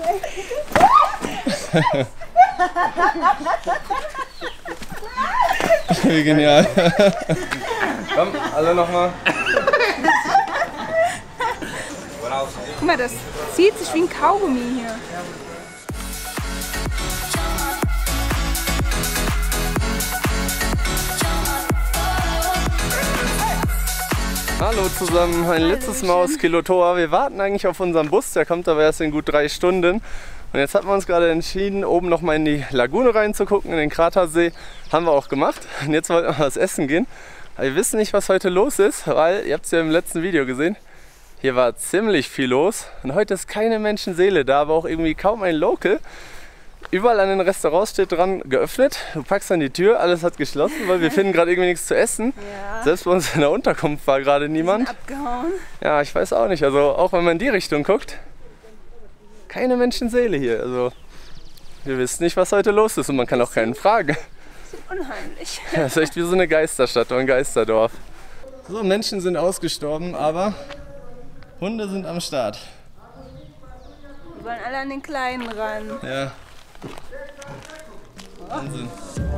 Wie genial. Komm, alle nochmal. Guck mal, das zieht sich wie ein Kaugummi hier. Hallo zusammen, ein letztes Mal aus Kilotoa. Wir warten eigentlich auf unseren Bus, der kommt aber erst in gut 3 Stunden. Und jetzt haben wir uns gerade entschieden, oben noch mal in die Lagune reinzugucken, in den Kratersee. Haben wir auch gemacht. Und jetzt wollten wir was essen gehen. Aber wir wissen nicht, was heute los ist, weil, ihr habt es ja im letzten Video gesehen, hier war ziemlich viel los. Und heute ist keine Menschenseele da, aber auch irgendwie kaum ein Local. Überall an den Restaurants steht dran, geöffnet. Du packst an die Tür, alles hat geschlossen, weil wir finden gerade irgendwie nichts zu essen. Ja. Selbst bei uns in der Unterkunft war gerade niemand. Abgehauen. Ja, ich weiß auch nicht. Also auch wenn man in die Richtung guckt, keine Menschenseele hier. Also wir wissen nicht, was heute los ist und man kann auch keinen fragen. Das ist unheimlich. Ja, das ist echt wie so eine Geisterstadt oder ein Geisterdorf. So, Menschen sind ausgestorben, aber Hunde sind am Start. Die wollen alle an den Kleinen ran. Ja. Wahnsinn.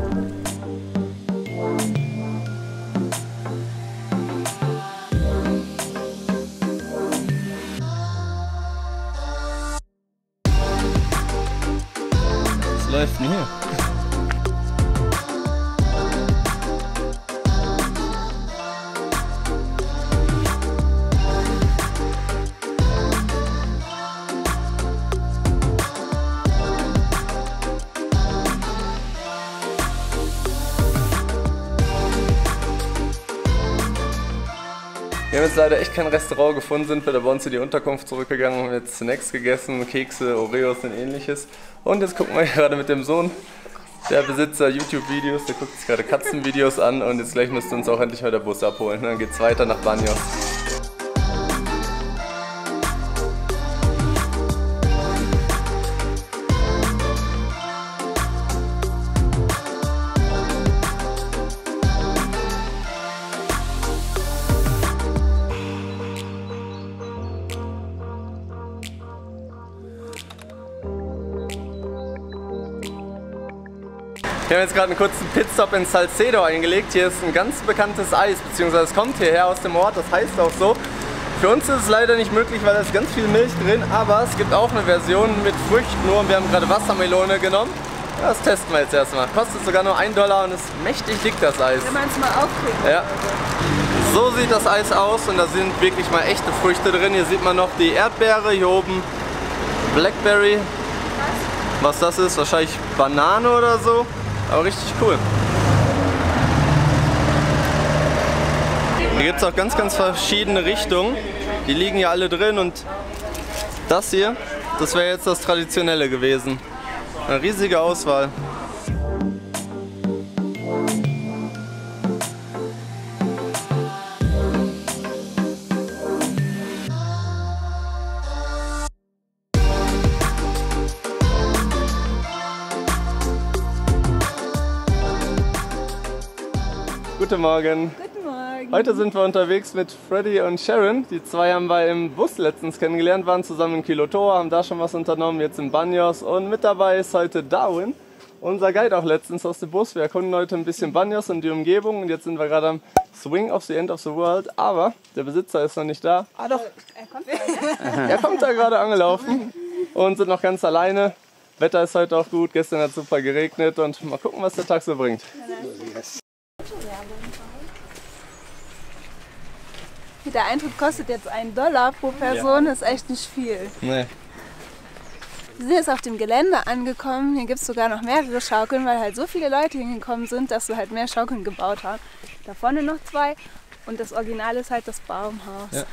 Was läuft denn hier? Wir haben jetzt leider echt kein Restaurant gefunden, sind wir da bei uns in die Unterkunft zurückgegangen, haben jetzt Snacks gegessen, Kekse, Oreos und ähnliches. Und jetzt gucken wir gerade mit dem Sohn, der Besitzer YouTube-Videos, der guckt sich gerade Katzenvideos an und jetzt gleich müsste uns auch endlich mal der Bus abholen. Dann geht's weiter nach Banyos. Wir haben jetzt gerade einen kurzen Pitstop in Salcedo eingelegt. Hier ist ein ganz bekanntes Eis, beziehungsweise es kommt hierher aus dem Ort, das heißt auch so. Für uns ist es leider nicht möglich, weil da ist ganz viel Milch drin, aber es gibt auch eine Version mit Früchten nur und wir haben gerade Wassermelone genommen. Das testen wir jetzt erstmal. Kostet sogar nur $1 und ist mächtig dick, das Eis. Wenn man es mal aufkriegt. Ja. So sieht das Eis aus und da sind wirklich mal echte Früchte drin. Hier sieht man noch die Erdbeere, hier oben Blackberry. Was das ist, wahrscheinlich Banane oder so. Aber richtig cool. Hier gibt es auch ganz verschiedene Richtungen. Die liegen ja alle drin und das hier, das wäre jetzt das Traditionelle gewesen. Eine riesige Auswahl. Guten Morgen. Guten Morgen. Heute sind wir unterwegs mit Freddy und Sharon. Die zwei haben wir im Bus letztens kennengelernt, waren zusammen in Kilotoa, haben da schon was unternommen, jetzt in Banyos. Und mit dabei ist heute Darwin, unser Guide auch letztens aus dem Bus. Wir erkunden heute ein bisschen Banyos und die Umgebung und jetzt sind wir gerade am Swing of the End of the World. Aber der Besitzer ist noch nicht da. Ah doch, er kommt da gerade angelaufen und sind noch ganz alleine. Wetter ist heute auch gut, gestern hat es super geregnet und mal gucken, was der Tag so bringt. Der Eintritt kostet jetzt $1 pro Person, das ist echt nicht viel. Nee. Wir sind jetzt auf dem Gelände angekommen, hier gibt es sogar noch mehrere Schaukeln, weil halt so viele Leute hingekommen sind, dass wir halt mehr Schaukeln gebaut haben. Da vorne noch 2 und das Original ist halt das Baumhaus. Ja.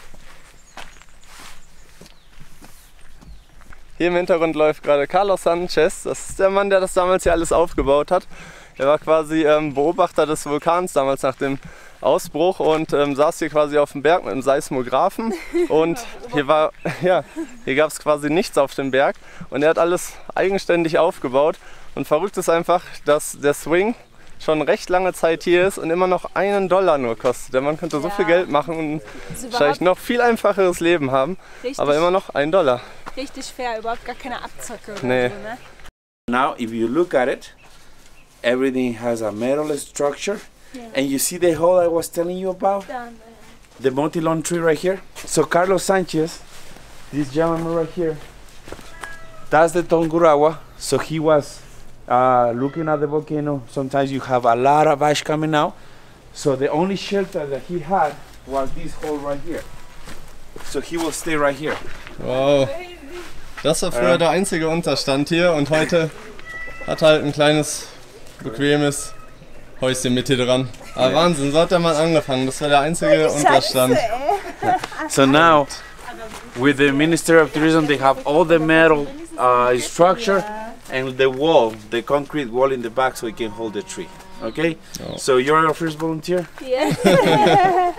Hier im Hintergrund läuft gerade Carlos Sanchez, das ist der Mann, der das damals hier alles aufgebaut hat. Er war quasi Beobachter des Vulkans damals nach dem Ausbruch und saß hier quasi auf dem Berg mit einem Seismographen und hier gab es quasi nichts auf dem Berg und er hat alles eigenständig aufgebaut und verrückt ist einfach, dass der Swing schon recht lange Zeit hier ist und immer noch $1 nur kostet. Der Mann könnte so viel Geld machen und wahrscheinlich noch viel einfacheres Leben haben, aber immer noch $1. Richtig fair, überhaupt gar keine Abzocke oder Nee. so, ne? Now, if you look at it, everything has a metal structure. And you see the hole I was telling you about? The motilon tree right here. So Carlos Sanchez, this gentleman right here, that's the Tongurahua. So he was looking at the volcano. Sometimes you have a lot of ash coming out. So the only shelter that he had was this hole right here. So he will stay right here. Wow. Das war früher der einzige Unterstand hier und heute hat halt ein kleines, bequemes Häuschen mit hier dran. Aber Wahnsinn, so hat der Mann angefangen. Das war der einzige Unterstand. So now, with the Minister of Tourism, they have all the metal structure and the wall, the concrete wall in the back, so it can hold the tree. Okay? Oh. So you're our first volunteer. Yeah.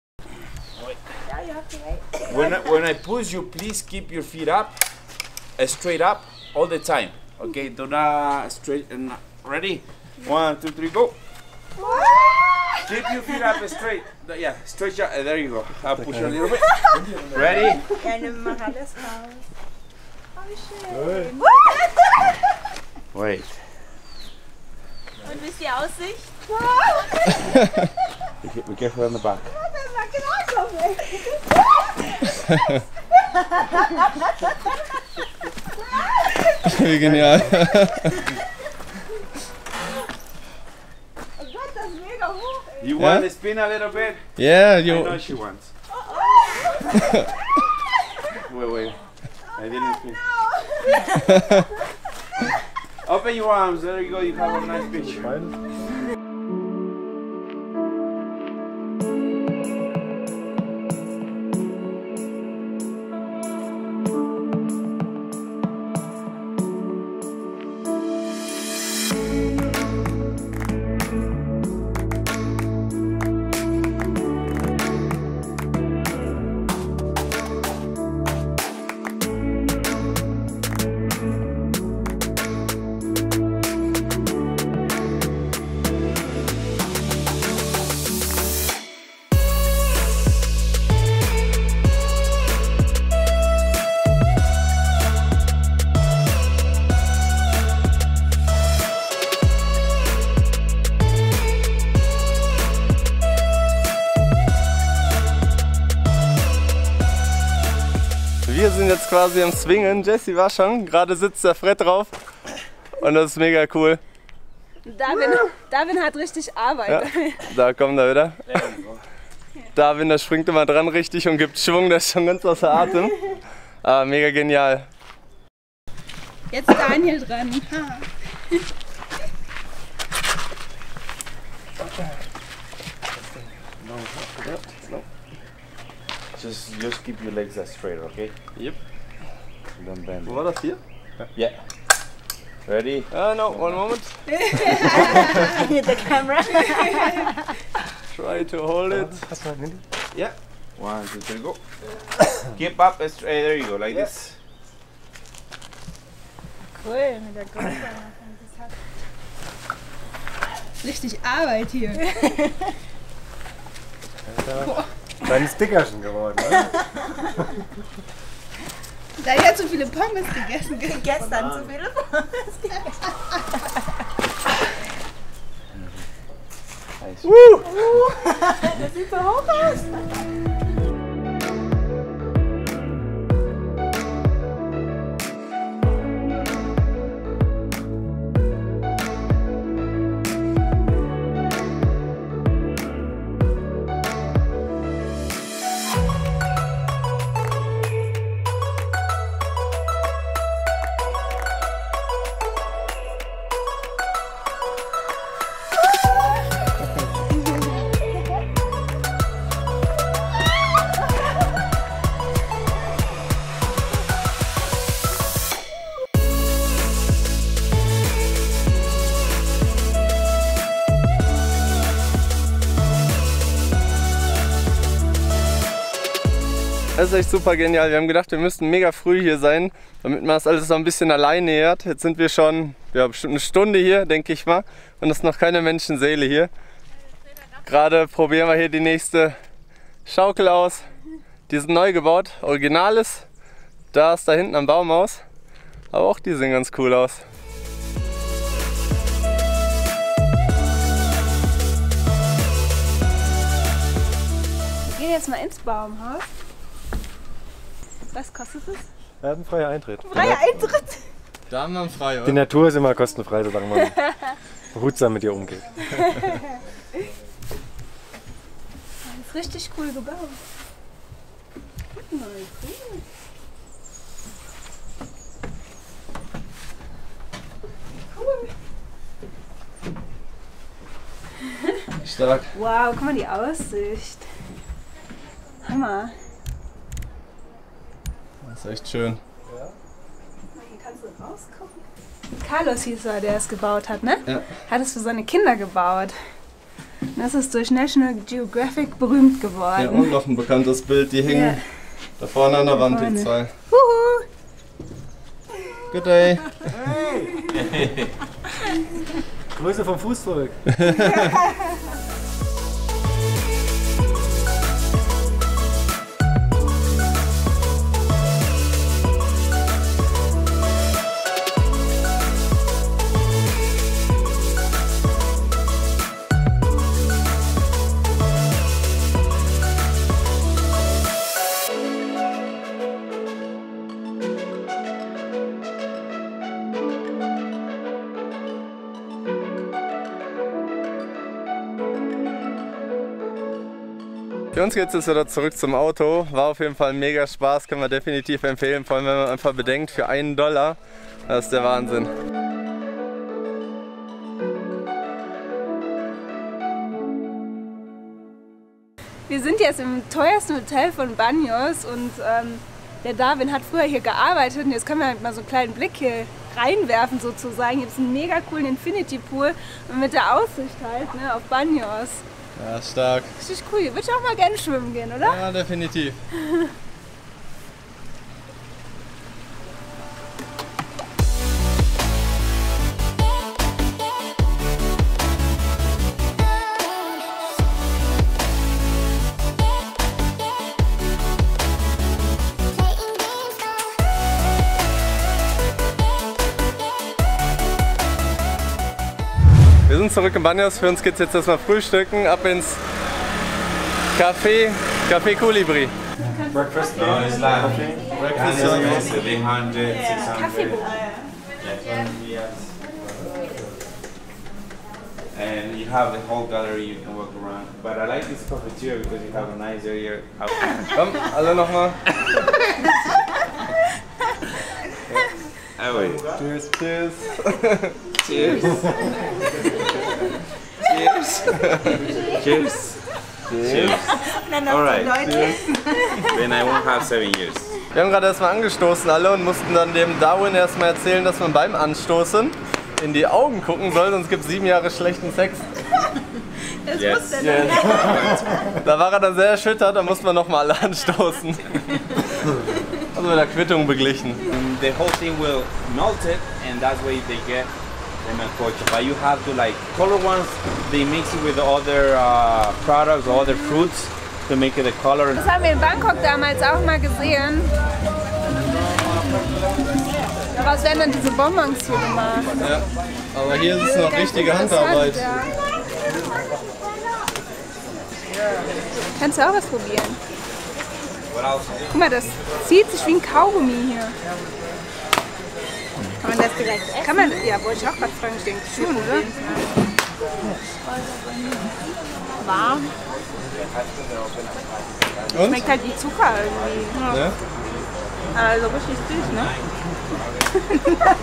When I push you, please keep your feet up, straight up, all the time. Okay? Do not straight. Ready? 1, 2, 3, go. Keep your feet up straight. Yeah, straight. There you go. I'll push you a little bit. Ready? Wait. Und wie ist die Aussicht? Be careful on the back. Wie genial. You want to spin a little bit? Yeah, I know you. she wants. Wait. I didn't spin. Open your arms. There you go. You have a nice beach. Wir sind jetzt quasi am Swingen. Jessie war schon, gerade sitzt der Fred drauf und das ist mega cool. Darwin hat richtig Arbeit. Ja, da kommt er wieder. Darwin, der springt immer dran richtig und gibt Schwung, der ist schon ganz außer Atem. Aber mega genial. Jetzt Daniel dran. Ha. Just keep your legs straight, okay? Yep. Don't bend. Wo war das hier? Yeah. Ready? No, one moment. The camera. Try to hold it. Yeah. 1, 2, 3, go. Keep up straight. There you go, like this. Cool, mit der Größe. Richtig Arbeit hier. Kleines Dickerchen geworden, ne? Daniel hat so viele Pommes gegessen. Gestern zu viele Pommes. Das sieht so hoch aus. Das ist echt super genial. Wir haben gedacht, wir müssten mega früh hier sein, damit man das alles so ein bisschen allein nähert. Jetzt sind wir schon bestimmt eine Stunde hier, denke ich mal. Und es ist noch keine Menschenseele hier. Gerade probieren wir hier die nächste Schaukel aus. Die sind neu gebaut, originales. Da ist da hinten am Baum aus. Aber auch die sehen ganz cool aus. Wir gehen jetzt mal ins Baumhaus. Was kostet es? Er hat einen freien Eintritt. Freier Eintritt! Da haben wir frei, oder? Die Natur ist immer kostenfrei, solange man behutsam mit ihr umgeht. Das ist richtig cool gebaut. Guck mal, cool. Stark. Wow, guck mal die Aussicht. Hammer. Das ist echt schön. Hier kannst du rausgucken. Carlos hieß er, der es gebaut hat, ne? Ja. Hat es für seine Kinder gebaut. Und das ist durch National Geographic berühmt geworden. Ja, und noch ein bekanntes Bild, die hängen da vorne an der Wand, die vorne. zwei. Huhu. Good day. Grüße vom Fußvolk. Für uns geht es jetzt wieder zurück zum Auto. War auf jeden Fall ein mega Spaß, können wir definitiv empfehlen. Vor allem, wenn man einfach bedenkt, für $1, das ist der Wahnsinn. Wir sind jetzt im teuersten Hotel von Banhos und der Darwin hat früher hier gearbeitet und jetzt können wir halt mal so einen kleinen Blick hier reinwerfen sozusagen. Hier ist ein mega coolen Infinity Pool und mit der Aussicht halt, ne, auf Banhos. Ja, stark. Richtig cool. Würde ich auch mal gerne schwimmen gehen, oder? Ja, definitiv. Wir sind zurück in Banhos. Für uns geht es jetzt erstmal frühstücken, ab ins Café Colibri. Breakfast? No, it's like Breakfast it's expensive, 800, 600. And you have the whole gallery you can walk around. But I like this coffee too because you have a nice area out. Komm, alle nochmal. Oh, wait. Cheers, cheers. Cheers. Cheers. Cheers. Cheers. Alright. Then I won't have 7 years. Wir haben gerade erstmal angestoßen alle und mussten dann dem Darwin erstmal erzählen, dass man beim Anstoßen in die Augen gucken soll, sonst gibt es 7 Jahre schlechten Sex. Das Yes. muss der Yes. Da war er dann sehr erschüttert, da mussten wir nochmal alle anstoßen. Also mit der Quittung beglichen. The whole thing will melt it, and that's why they get the melcocha. But you have to like color ones. They mix it with other products, other fruits to make it the color. Das haben wir in Bangkok damals auch mal gesehen. Daraus werden dann diese Bonbons hier gemacht. Ja, aber hier ist es noch richtige Handarbeit. Ja. Kannst du auch was probieren? Guck mal, das zieht sich wie ein Kaugummi hier. Kann man das direkt essen? Kann man, ja, wollte ich auch gerade fragen, ich denke schon, oder? Warm. Und? Schmeckt halt wie Zucker irgendwie. Ja? Also richtig süß, ne?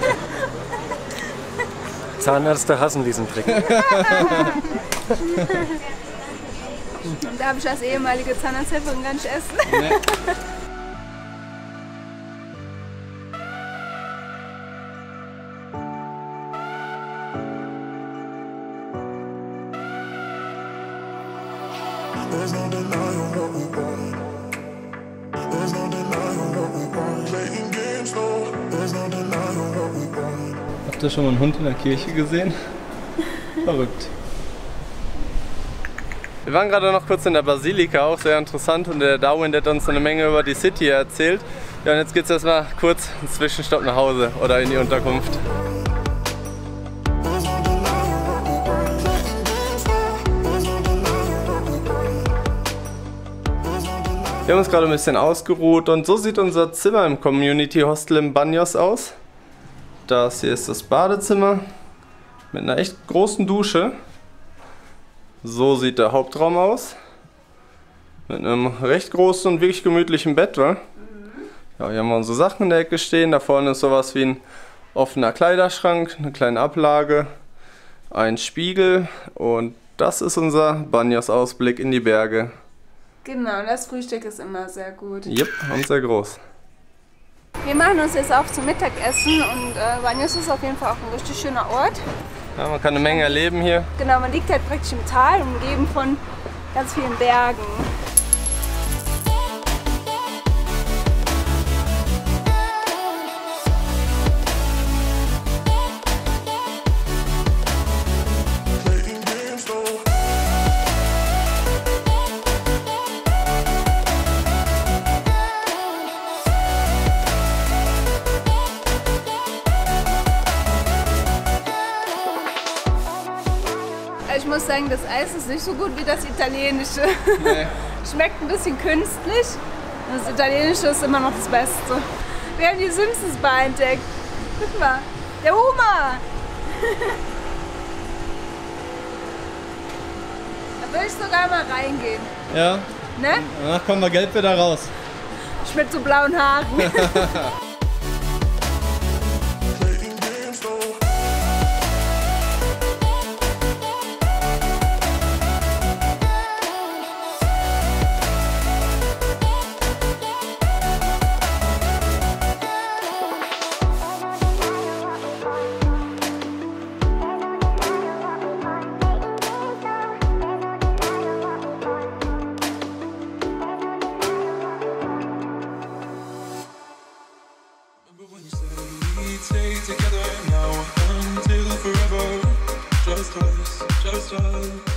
Zahnärzte hassen diesen Trick. Und darf ich als ehemalige Zahnarzthelferin gar nicht essen. Nee. There's no denying what we want. Habt ihr schon mal einen Hund in der Kirche gesehen? Verrückt. Wir waren gerade noch kurz in der Basilika, auch sehr interessant, und der Darwin, der hat uns eine Menge über die City erzählt. Ja, und jetzt geht es erstmal kurz einen Zwischenstopp nach Hause oder in die Unterkunft. Wir haben uns gerade ein bisschen ausgeruht und so sieht unser Zimmer im Community Hostel in Banyos aus. Das hier ist das Badezimmer mit einer echt großen Dusche. So sieht der Hauptraum aus. Mit einem recht großen und wirklich gemütlichen Bett, wa? Ja, hier haben wir unsere Sachen in der Ecke stehen. Da vorne ist sowas wie ein offener Kleiderschrank, eine kleine Ablage, ein Spiegel und das ist unser Banyos-Ausblick in die Berge. Genau, das Frühstück ist immer sehr gut. Jep, und sehr groß. Wir machen uns jetzt auf zum Mittagessen und Banyos ist auf jeden Fall auch ein richtig schöner Ort. Ja, man kann eine Menge erleben hier. Genau, man liegt halt praktisch im Tal, umgeben von ganz vielen Bergen. Ich muss sagen, das Eis ist nicht so gut wie das italienische. Nee. Schmeckt ein bisschen künstlich. Das italienische ist immer noch das Beste. Wir haben die Simpsons Bar entdeckt. Guck mal, der Homer. Da will ich sogar mal reingehen. Ja. Ne? Danach kommen wir gelb wieder raus. Ich mit so blauen Haaren. Together now until forever, just us.